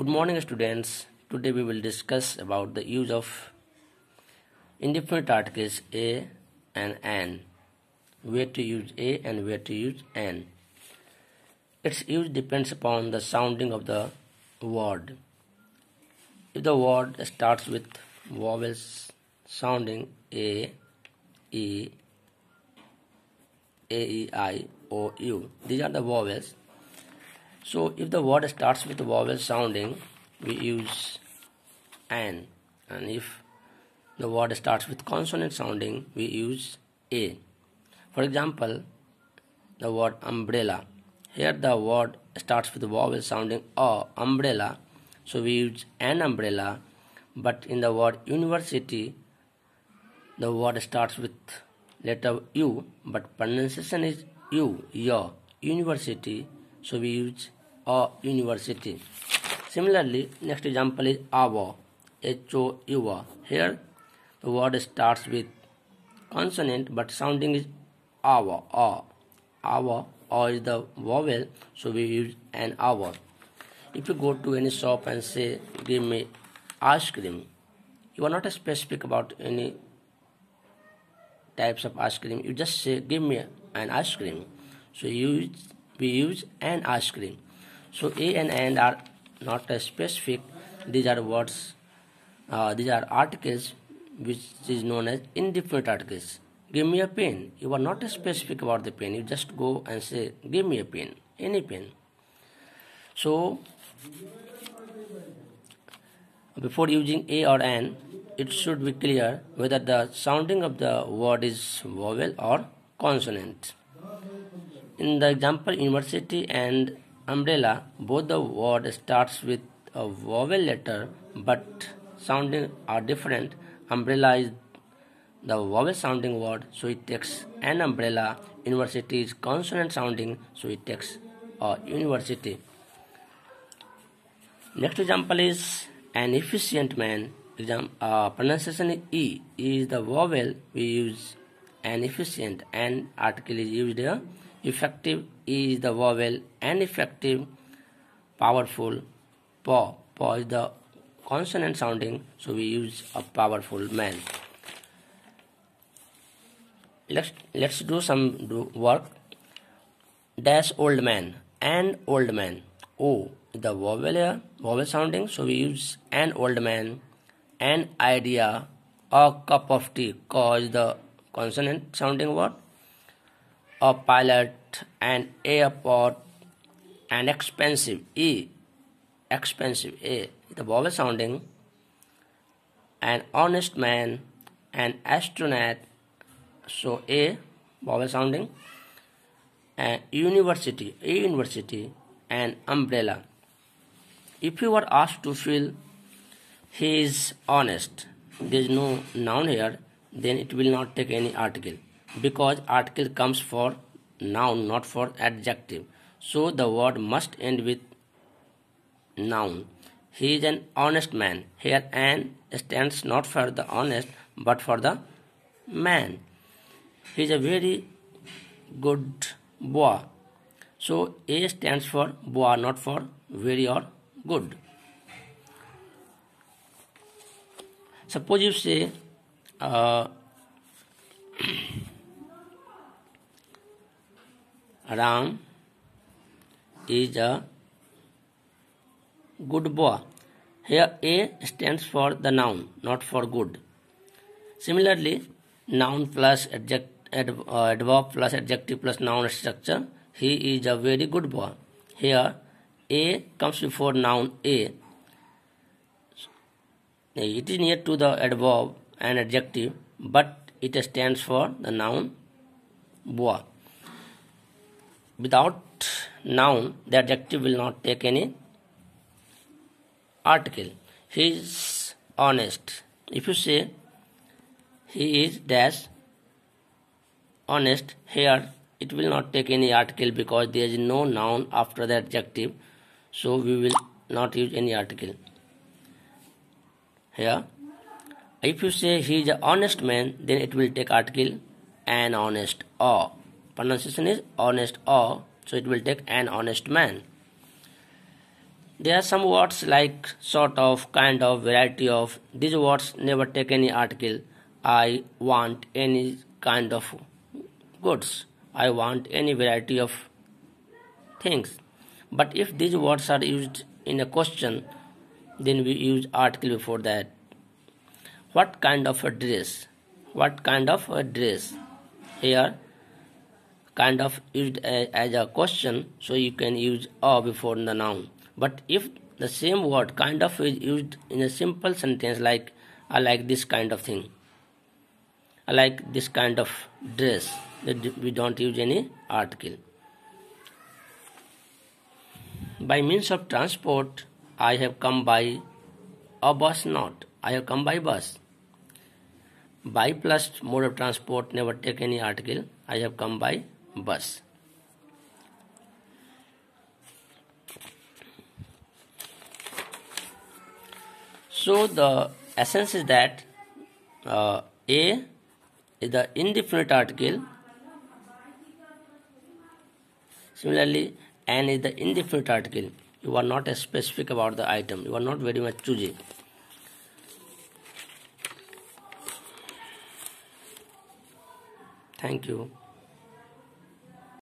Good morning, students. Today we will discuss about the use of indefinite articles a and an. Where to use a and where to use an. Its use depends upon the sounding of the word. If the word starts with vowels sounding a, e, I, o, u, these are the vowels. So if the word starts with vowel sounding, we use an, and if the word starts with consonant sounding, we use a. For example, the word umbrella. Here the word starts with vowel sounding a, umbrella, so we use an umbrella. But in the word university, the word starts with letter u, but pronunciation is u, ya, university, so we use a university. Similarly, next example is awa, ho, uva. Here the word starts with consonant but sounding is awa, a. Awa, a is the vowel, so we use an awa. If you go to any shop and say, give me ice cream, you are not specific about any types of ice cream. You just say, give me an ice cream. So we use an ice cream. So a and an are not specific. These are words. These are articles which is known as indefinite articles. Give me a pen. You are not specific about the pen. You just go and say, give me a pen, any pen. So before using a or an, it should be clear whether the sounding of the word is vowel or consonant. In the example university and umbrella, both the word starts with a vowel letter but sounding are different. Umbrella is the vowel sounding word, so it takes an umbrella. University is consonant sounding, so it takes a university. Next example is an efficient man. Pronunciation is e. E is the vowel, we use an efficient. An article is used here. Effective, e is the vowel. An effective, powerful. Pa is the consonant sounding, so we use a powerful man. Let's do some work. Dash old man, an old man. O the vowel here, vowel sounding, so we use an old man. An idea, a cup of tea, ka is the consonant sounding word. A pilot, an airport, an expensive, e, expensive, a, the vowel sounding. An honest man, an astronaut, so a, vowel sounding. An university, a university, an umbrella. If you were asked to fill he is honest, there is no noun here, then it will not take any article, because article comes for noun, not for adjective. So the word must end with noun. He is an honest man. Here an stands not for the honest but for the man. He is a very good boy. So a stands for boy, not for very or good. Suppose you say Ram is a good boy. Here a stands for the noun, not for good. Similarly, noun plus adverb plus adjective plus noun structure. He is a very good boy. Here a comes before noun a. It is near to the adverb and adjective, but it stands for the noun boy. Without noun, the adjective will not take any article. He is honest. If you say he is dash honest, here it will not take any article because there is no noun after the adjective, so we will not use any article. Here, if you say he is an honest man, then it will take article an honest a. Pronunciation is honest a, so it will take an honest man. There are some words like sort of, kind of, variety of. These words never take any article. I want any kind of goods. I want any variety of things. But if these words are used in a question, then we use article before that. What kind of a dress? What kind of a dress? Here, kind of used as a question, so you can use a before the noun. But if the same word kind of is used in a simple sentence like I like this kind of thing, I like this kind of dress, we don't use any article. By means of transport, I have come by a bus not. I have come by bus. By plus mode of transport never take any article. I have come by bus. So the essence is that A is the indefinite article. Similarly, N is the indefinite article. You are not specific about the item. You are not very much choosy. Thank you.